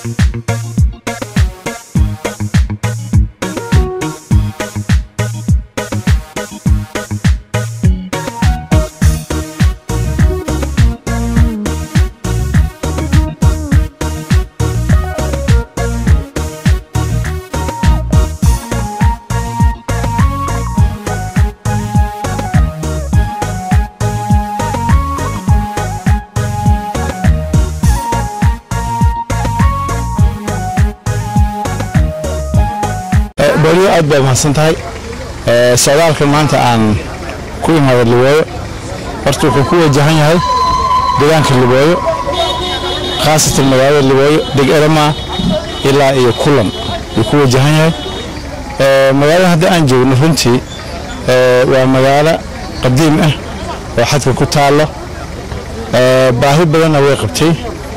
بوليو أدب محسنتهاي سؤال كمان عن كل ما اللي برتو كوكو جهني هاي ديان كل بوليو خاصة المجال اللي بوليو دقيقة إلا يكلم يكون جهني هاي مجال هذا أنجو نفنتي ومجال قديم وحتى كتالة باهي بدنا ويقبتي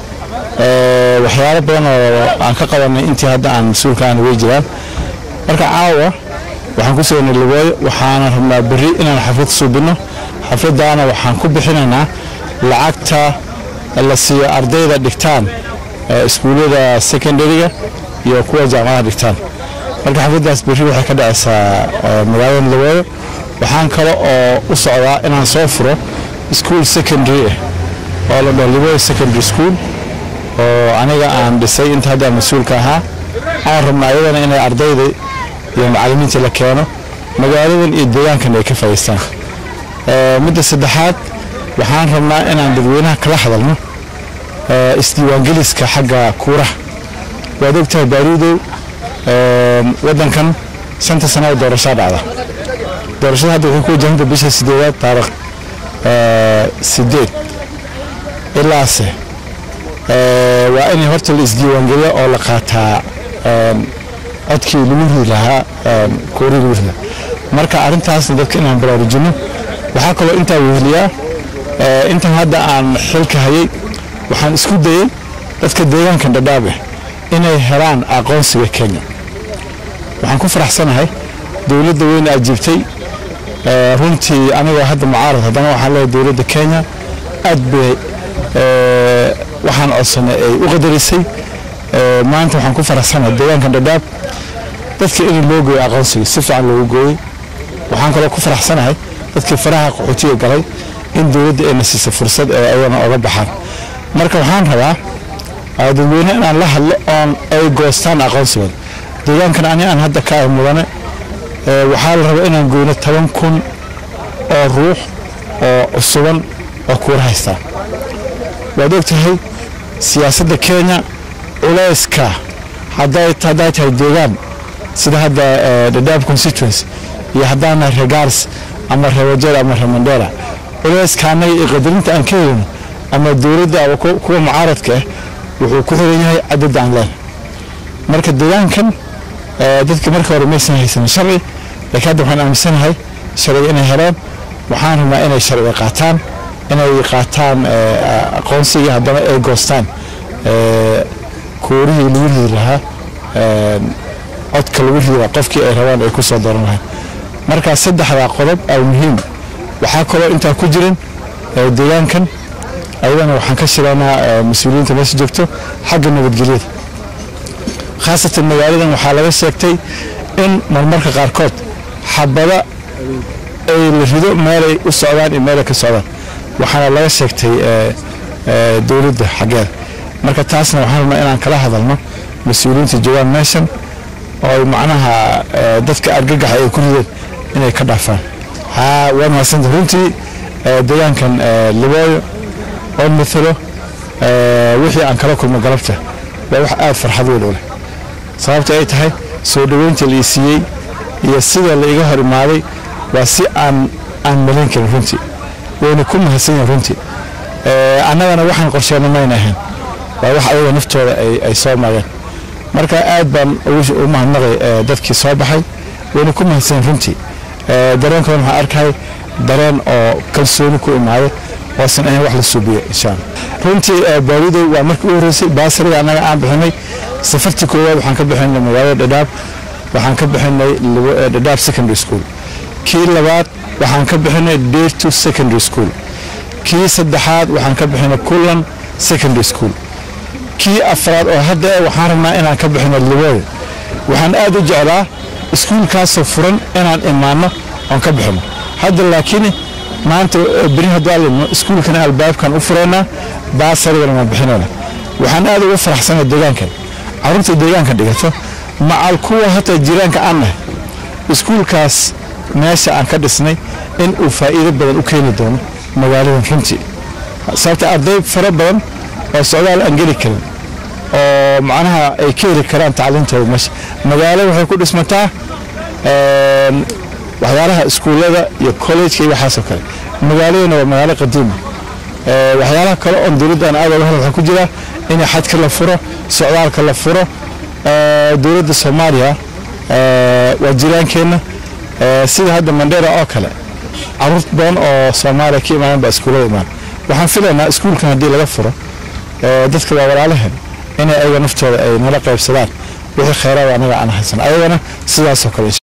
وحياة بدنا عن كقولنا أنت هذا عن مسؤول كان ويجران marka caawa waxaan ku soo nilaway waxaan rabnaa bari inaan xaflad suubino xafladana waxaan ku bixinaynaa lacagta la siiyo ardayda dhigtaan iskuulada secondary-ga iyo kuwa jaamacadaha dhigtaan marka xafladaas bari waxay ka dhacaysaa magaalada Nilaway waxaan kale oo u socdaa inaan soo furo school secondary oo la dhaho Nilaway secondary school oo aniga aan dhisay inta hadda mas'uulka ahaa aan rabnaa iyadana inay ardayda يوم معلمين تلكانه مجالين الديان كانوا كفايستان مدة سدحات وحان رمنا إن عند دوينها كل حضرنا استيوان جلس كحاجة كورة ودكتور بارودو ودن كان سنة دورشات على دورشات هذا هو جنب بيش سديات طارق سديت إلا سه وأني هرت الاستيوان جليا أو لقاتها أدكي لمنه لها كوري لمنه مركا أرنتاس ندك إن عم برارجنا وحكوا أنت وهليا أنت هذا عن حلك هاي وحن اسكت ده أذكر ديان كان دابه إنه هران أقونس بكينيا وحن كفر أحسن هاي دولة وين أجيبتي هونتي أنا وهذا معارض هذا ما حلا دولة كينيا أدب وحن أصلا وقدر يسي ما أنت وحن كفر أحسن ديان كان داب dadka in loo gooyo aqoonsiga si fiican loo gooyo waxaan kale ku faraxsanahay dadka faraha qoxootiga galay in dawladda ay nasiiso fursad ay ayana uga baxaan marka waxaan rabaa dadweynaha inaan la hadlo oo ay goostaan aqoonsiga deegaankan aan hadda ka mudane waxaa la rabaa inaan gooyno 10,000 oo ruux oo cusuban oo ku haysta waad ogtahay siyaasadda Kenya culayska hadday tahay deegaan sida hadda Dadaab constituency iyo hadana regards ama rewajeer ama Mandela culayskaana iyo qadarinta aan ka helno ama dawladda ama kuwa mucaaradka wuxuu ku xiran yahay cadad aan leh marka deegaankan dadka marka hore meeshan haysan sharci laakiin hadda waxaan aaminsanahay sharci inay helaan waxaan rabaa inay sharci qaataan aqoonsiga haddana ay goostaan koorihii lagu lahaa codka lagu rido qofkii ay rabaan ay ku soo dooranayaan marka saddexda qodob ay muhiim waxa kale inta ku jirin deegaankan ayadana waxaan ka shiraynaa mas'uuliyiinta meesha joogto xagga nabadgelyada khaasatan magaaladan waxaa laga sheegtay in marmarka qaarkood xabada ay la rido meel ay u socdaan iyo meel ka socdaan waxaana laga sheegtay dawladda xaggeeda marka taasna waxaan rabnaa inaan kala hadalno mas'uuliyiinta joogaan meeshan oo macnaha dadka argagax ay ku rideen inay ka dhaafaan waan maasan runtii deegaankan Nilaway oo mithlo wixii aan kala kulmo galabta waa wax aad farxad weyn u leh sababta ay tahay soo dhaweynta la siiyay iyo sida la iga hor imaaday waa si aan malan karin runtii wayna ku mahadsan runtii annagana waxaan qorsheynay ma ahayn waa wax ayaga naftooda ay soo maageen marka aad baan u mahadnaqay dadkii soo baxay wayna ku mahadsan runtii dareenkooda waxaan arkay dareen oo kalsooni ku imaaday oo san ahayn wax la suubiyo insha Allah runtii baaridu waa markii ugu horeysay baasriga anaga aan bixinay safartii koowaad waxaan ka bixinay magaalada Dadaab waxaan ka bixinay Dadaab secondary school kii labaad waxaan ka bixinay Day to secondary school kii saddexaad waxaan ka bixinay Kulan secondary school kii afraad oo hadda waxaan rabnaa inaan ka bixino Luwada waxaan aad u jeclaa iskuulkaas furan inaan imaano aan ka bixino hadda laakiin maanta bari hadaalimo iskuulkan albaabkan u furana baasariga ma bixinayna waxaan aad ugu faraxsanahay deegaankan carruurta deegaanka dhigato macal kuwa hata jiraanka aan nahay iskuulkaas meesha aan ka dhisnay in uu faa'iido badan u keeni doono magaalada runtii sababta arday fara badan oo socdaal aan geli karin oo macnaha ay ka heli karaan tacliintooda meesha magaalada waxay ku dhismataa waxyaalaha iskuulada iyo college-ka iyo waxaas oo kale magaaladana waa magaalo qadiimi waxyaalaha kale oo dawladdan aad uga waxa ku jira in xadka la furo socdaalka la furo dawladda Soomaaliya waa jiraankeena sida hadda Mandera oo kale carruur badan oo Soomaaliya ka imaan ba iskuulada imaan waxaan filaynaa iskuulkan hadii laga furo dadka waa walaalahan in ay naftooda ay nala qaybsadaan wixii khayraad anaga aan haysan ayagana sidaas oo kale